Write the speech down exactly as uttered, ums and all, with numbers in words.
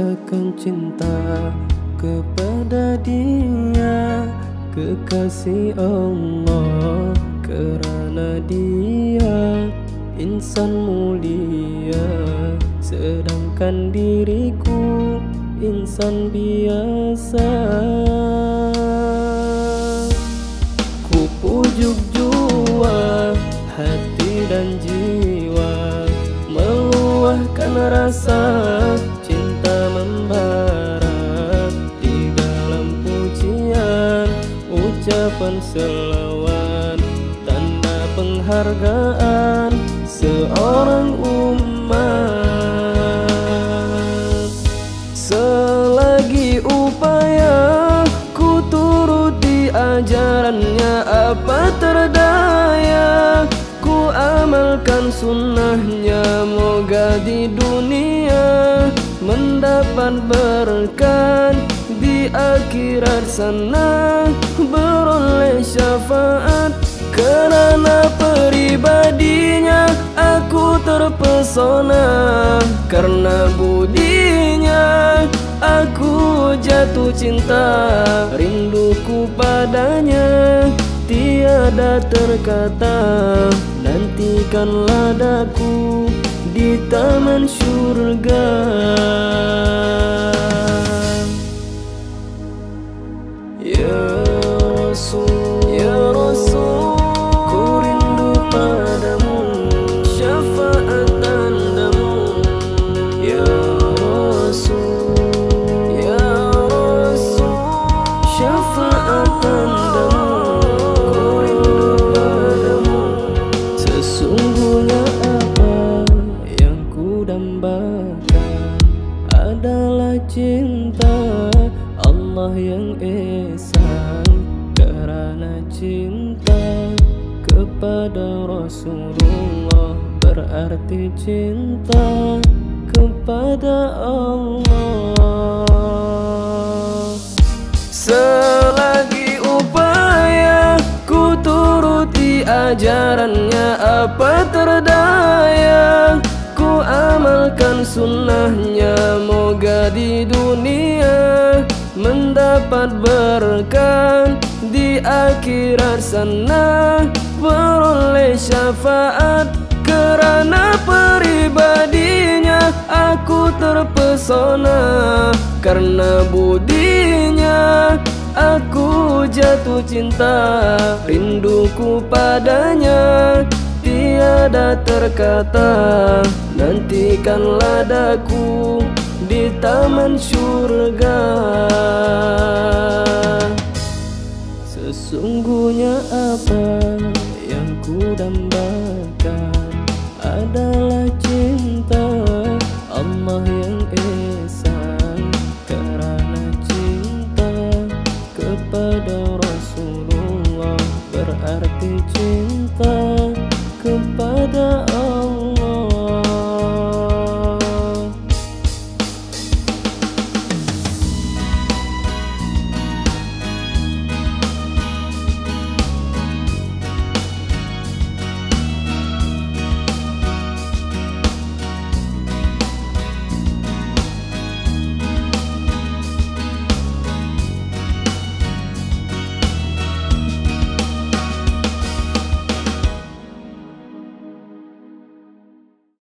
katakan cinta kepada Dia, kekasih Allah, kerana Dia insan mulia, sedangkan diriku insan biasa. Ku pujuk jua hati dan jiwa, meluahkan rasa cinta membara di dalam pujian, ucapan selawat, tanda penghargaan seorang umat. Selagi upaya ku turuti ajarannya, apa terdaya ku amalkan sunnahnya. Moga di dunia mendapat berkat, di akhirat sana beroleh syafaat. Kerana pribadinya aku terpesona, karena budinya aku jatuh cinta. Rinduku padanya tiada terkata, nantikanlah daku di taman syurga. Ya Rasul, ya Rasul, ku rindu padamu, syafaat tandamu. Ya Rasul, ya Rasul, syafaat tandamu, ku rindu padamu. Sesungguhnya apa yang ku dambakan adalah cinta Allah yang esa, kerana cinta kepada Rasulullah berarti cinta kepada Allah. Selagi upaya ku turuti ajarannya, apa terdaya ku amalkan sunnahnya. Moga di dunia mendapat berkat, di akhirat sana beroleh syafaat. Kerana pribadinya aku terpesona, karena budinya aku jatuh cinta. Rinduku padanya tiada terkata, nantikanlah daku di taman syurga. Sesungguhnya apa yang ku dambakan adalah cinta Allah yang